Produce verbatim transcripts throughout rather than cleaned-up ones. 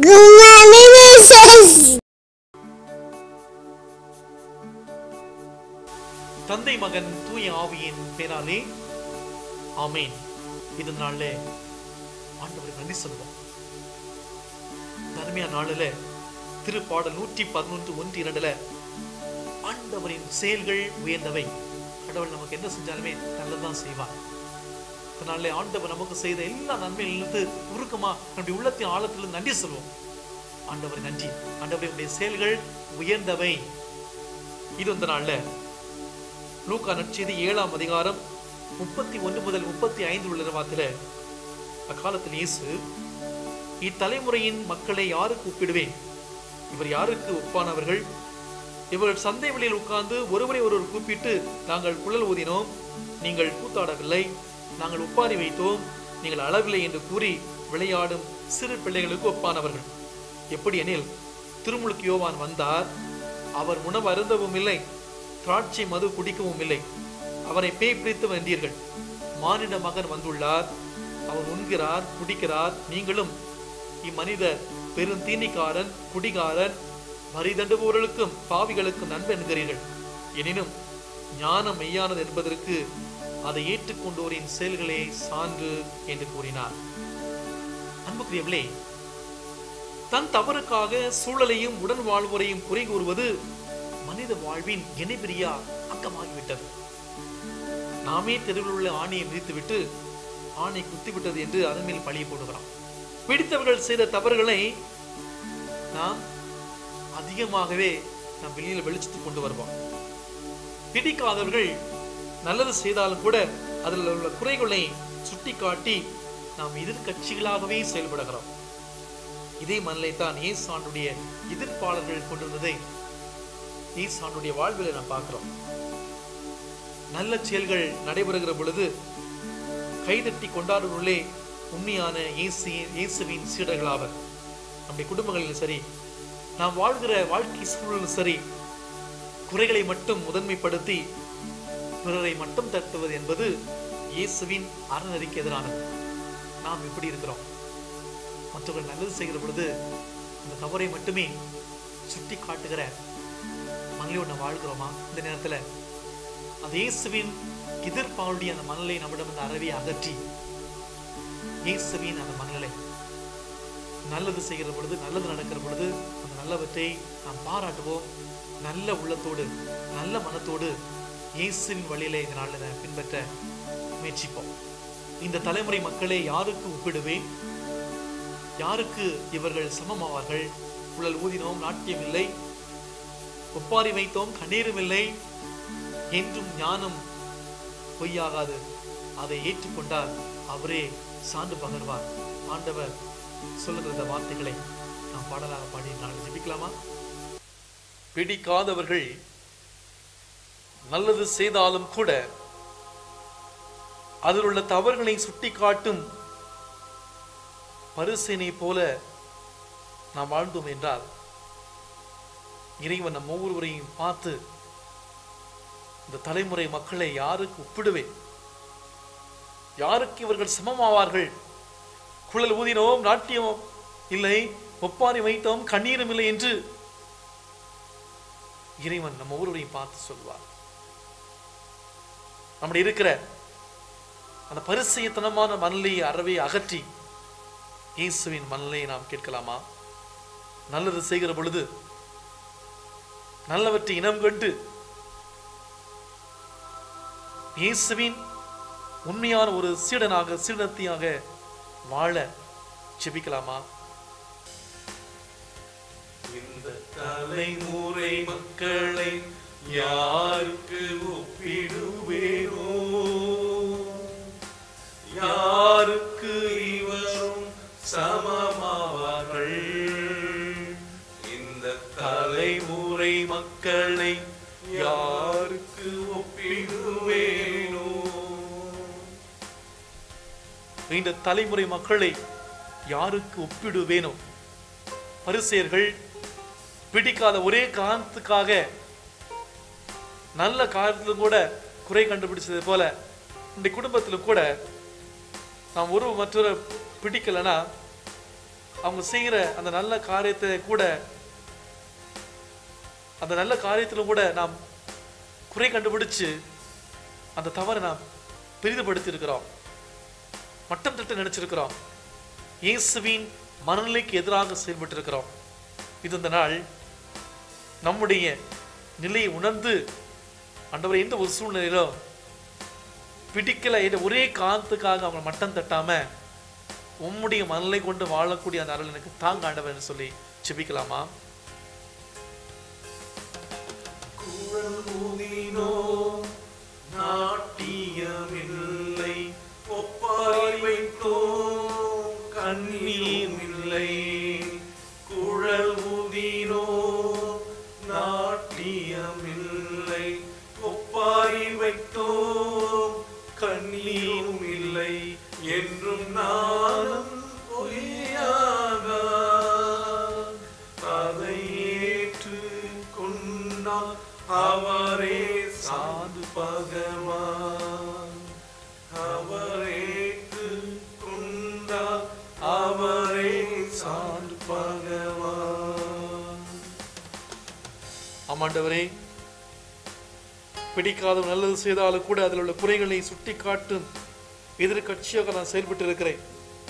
தந்தை மகன் தூய ஆவியின் பேராலே ஆமேன். இந்த நாள்ல ஆண்டவருக்கு நன்றி சொல்வோம். தர்மியா நாளில திருப்பாடல் நூற்றி பதினொன்று ஒன்று இரண்டுல ஆண்டவரின் செயல்கள் உயர்ந்தவை. கடவுள் நமக்கு என்ன செஞ்சாலுமே நல்லதான் செய்வார். இதனால ஆண்டவர் நமக்கு செய்த எல்லா நன்மையிலிருந்து உருக்கமா நம்முடைய உள்ளத்தின் ஆழத்திலிருந்து நன்றி சொல்வோம். ஆண்டவர் நன்றி. ஆண்டவருடைய செயல்கள் உயர்ந்தவை. இது இந்த நாள்ல லூக்கா நற்செய்தி ஏழாம் அதிகாரம் முப்பத்தி ஒன்று முதல் முப்பத்தி ஐந்து உள்ள வார்த்தையில, அக்காலத்தில் இயேசு, இத்தலைமுறையின் மக்களை யாருக்கு ஒப்பிடுவேன்? இவர் யாருக்கு ஒப்பானவர்கள்? இவர்கள் சந்தை வெளியில் உட்கார்ந்து ஒருவரை ஒருவர் கூப்பிட்டு, நாங்கள் குழல் ஊதினோம், நீங்கள் கூத்தாடவில்லை, நாங்கள் ஒப்பாரி வைத்தோம், நீங்கள் அளவில்லை என்று கூறி விளையாடும் சிறு பிள்ளைகளுக்கு ஒப்பானவர்கள். எப்படி எனில், திருமுழுக்கு யோவான் வந்தார், அவர் உணவு அருந்தவும் இல்லை, திராட்சை மது குடிக்கவும் இல்லை, அவரை பேய் பிடித்து வந்தீர்கள். மானிட மகன் வந்துள்ளார், அவர் உண்கிறார் குடிக்கிறார், நீங்களும் இம்மனிதர் பெருந்தீனிக்காரன், குடிகாரன், வரி தண்டுபவர்களுக்கும் பாவிகளுக்கும் நண்பன் என்கிறீர்கள். எனினும் ஞானம் மெய்யானது என்பதற்கு அதை ஏற்றுக்கொண்டோரின் செயல்களே சான்று என்று கூறினார். அன்புக்குரியவர்களே, தன் தவறுக்காக சூழலையும் உடன் வாழ்வோரையும் குறை கூறுவது மனித வாழ்வின் இணைபிரியா அங்கமாகிவிட்டது. நாமே தெருவில் உள்ள ஆணையை மிதித்துவிட்டு ஆணை குத்திவிட்டது என்று அதன் மேல் பழிய போடுகிறோம். பிடித்தவர்கள் செய்த தவறுகளை நாம் அதிகமாகவே நாம் வெளியில் வெளிச்சத்து கொண்டு வருவோம். பிடிக்காதவர்கள் நல்லது செய்தாலும் கூட அதில் உள்ள குறைகளை சுட்டி காட்டி நாம் எதிர்கட்சிகளாகவே செயல்படுகிறோம். இதே மனநிலை தான் இயேசுடைய எதிர்ப்பாளர்கள் கொண்டிருந்ததை இயேசுடைய வாழ்வில் நாம் பார்க்கிறோம். நல்ல செயல்கள் நடைபெறுகிற பொழுது கைதட்டி கொண்டாடுவர்களே உண்மையான இயேசு இயேசுவின் சீடர்களாவர். நம்முடைய குடும்பங்களிலும் சரி, நாம் வாழ்கிற வாழ்க்கை சூழலும் சரி, குறைகளை மட்டும் முதன்மைப்படுத்தி பிறரை மட்டும் தட்டுவது என்பது இயேசுவின் அறநெறிக்கு எதிரானது. நாம் எப்படி இருக்கிறோம்? மற்றவர்கள் நல்லது செய்கிற பொழுது அந்த தவறை மட்டுமே சுட்டி காட்டுகிற மனநிலையோடு நாம் வாழ்கிறோமா? இந்த நேரத்தில் அந்த இயேசுவின் எதிர்ப்பாளுடைய அந்த மனநிலை நம்மிடம் அந்த அறவை அகற்றி இயேசுவின் அந்த மனநிலை நல்லது செய்கிற பொழுது, நல்லது நடக்கிற பொழுது அந்த நல்லவற்றை நாம் பாராட்டுவோம். நல்ல உள்ளத்தோடு நல்ல மனத்தோடு இயேசுவின் வழியிலே இந்த நாளில் பின்பற்ற முயற்சிப்போம். இந்த தலைமுறை மக்களை யாருக்கு ஒப்பிடுவேன்? யாருக்கு இவர்கள் சமமாவார்கள்? குழல் ஊதினோம், நாட்டியம் இல்லை, ஒப்பாரி வைத்தோம், கண்ணீரும் இல்லை, என்றும் ஞானம் பொய்யாகாது. அதை ஏற்றுக்கொண்டால் அவரே சான்று பகர்வார். ஆண்டவர் சொல்லுகிற இந்த வார்த்தைகளை நாம் பாடலாக பாடி நாங்கள் ஜெபிக்கலாமா? பிடிக்காதவர்கள் நல்லது செய்தாலும் கூட அதில் உள்ள தவறுகளை சுட்டி காட்டும் பரிசேனை போல நாம் வாழ்ந்தோம் என்றால் இறைவன் நம் ஒவ்வொருவரையும் பார்த்து, இந்த தலைமுறை மக்களை யாருக்கு ஒப்பிடுவேன்? யாருக்கு இவர்கள் சமமாவார்கள்? குழல் ஊதினோம், நாட்டியம் இல்லை, ஒப்பாரி வைத்தோம், கண்ணீரும் இல்லை என்று இறைவன் நம்ம ஒவ்வொருவரையும் பார்த்து சொல்வார். நம்முடைய இருக்கிற அந்த பரிசயத்தனமான மனநிலையை அறவே அகற்றி இயேசுவின் மனநிலையை நாம் கேட்கலாமா? நல்லது செய்கிற பொழுது நல்லவற்றை இனம் கண்டு இயேசுவின் உண்மையான ஒரு சீடனாக சீடத்தியாக வாழ ஜெபிக்கலாமா? இந்த தலைமுறை மக்களை யாருக்கு ஒப்பிடுவேனோ? யாருக்கு இவரும் சமமாவார்கள்? இந்த தலைமுறை மக்களை யாருக்கு ஒப்பிடுவேனோ? இந்த தலைமுறை மக்களை யாருக்கு ஒப்பிடுவேனோ? பரிசேயர்கள் பிடிக்காத ஒரே காரணத்துக்காக நல்ல காரியத்திலும் கூட குறை கண்டுபிடிச்சது போல இந்த குடும்பத்திலும் கூட நாம் ஒரு மற்றொரு பிடிக்கலன்னா அவங்க செய்கிற அந்த நல்ல காரியத்தை கூட அந்த நல்ல காரியத்திலும் கூட நாம் குறை கண்டுபிடிச்சு அந்த தவறை நாம் பெரிதுபடுத்தி இருக்கிறோம், மட்டம் தட்டு நினைச்சிருக்கிறோம், இயேசுவின் மனநிலைக்கு எதிராக செயல்பட்டு இருக்கிறோம். இது இந்த நாள் நம்முடைய நிலையை உணர்ந்து ஆண்டவரே எந்த ஒரு சூழ்நிலையிலும் பிடிக்கல என்ற ஒரே காரணத்துக்காக அவங்க மட்டம் தட்டாம உம்முடைய மனநிலை கொண்டு வாழக்கூடிய அந்த அருள் எனக்கு தாங்க ஆண்டவர் சொல்லி ஜெபிக்கலாமா? நாட்டியமில்லை, ஒப்பாரி வைத்தோம் கண்ணீர் இல்லை, குழல் ஊதினோ நாட்டியமில்லை, ஒப்பாரி வைத்தோம் கண்ணீரும் இல்லை, என்றும் நானும் பொய்யாக அதை ஏற்று கொண்டால் அவரே சாது பகவான், அவரேற்று கொண்டால் அவரே சாது பகவான். ஆமாண்டவரே, பிடிக்காத நல்லது செய்தாலும் கூட அதில் உள்ள குறைகளை சுட்டி காட்டும் எதிர்கட்சியாக நான் செயல்பட்டு இருக்கிறேன்.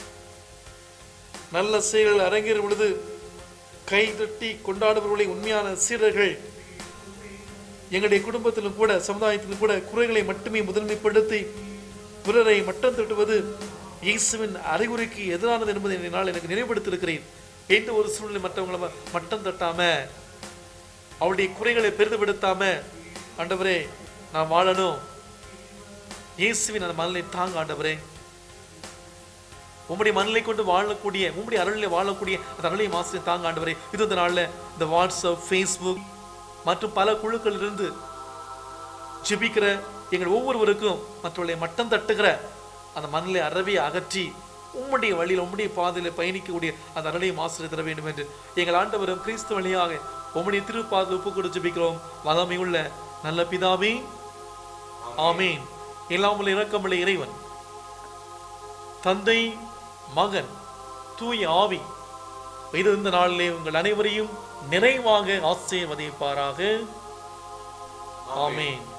நல்ல செயல்கள் அரங்கேறும் பொழுது கை தட்டி கொண்டாடுபவர்களை உண்மையான சீடர்கள் எங்களுடைய குடும்பத்திலும் கூட சமுதாயத்திலும் கூட குறைகளை மட்டுமே முதன்மைப்படுத்தி பிறரை மட்டம் தட்டுவது இயேசுவின் அறிகுறிக்கு எதிரானது என்பதை என்னால் எனக்கு நினைவுபடுத்தியிருக்கிறேன். எந்த ஒரு சூழ்நிலை மற்றவங்களை மட்டம் தட்டாம அவருடைய குறைகளை பெரிதுபடுத்தாம ஆண்டவரே நான் வாழணும், இயேசுவின் அந்த மனநிலை தாங்க ஆண்டவரே, உம்முடைய மனநிலை கொண்டு வாழக்கூடிய உம்முடைய அருளிலே வாழக்கூடிய அந்த அருளை மாசத்தை தாங்க ஆண்டவரே. இது இந்த நாளில் இந்த வாட்ஸ்அப், ஃபேஸ்புக் மற்றும் பல குழுக்கள் இருந்து ஜெபிக்கிற எங்கள் ஒவ்வொருவருக்கும் மற்றவர்களை மட்டம் தட்டுகிற அந்த மனநிலை அறவே அகற்றி உம்முடைய வழியில் உம்முடைய பாதையில பயணிக்கக்கூடிய அந்த அருளையும் ஆசீர்வதித்து தர வேண்டும் என்று எங்கள் ஆண்டவரும் கிறிஸ்து வழியாக உம்முடைய திருப்பாதத்தில் ஒப்புக் கொடுத்து ஜெபிக்கிறோம். வல்லமை உள்ள நல்ல பிதாவே, ஆமீன். எல்லாம் உள்ள இரக்கமுள்ள இறைவன் தந்தை, மகன், தூய ஆவி இது இந்த நாளிலே உங்கள் அனைவரையும் நிறைவாக ஆசீர்வதிப்பாராக. ஆமீன்.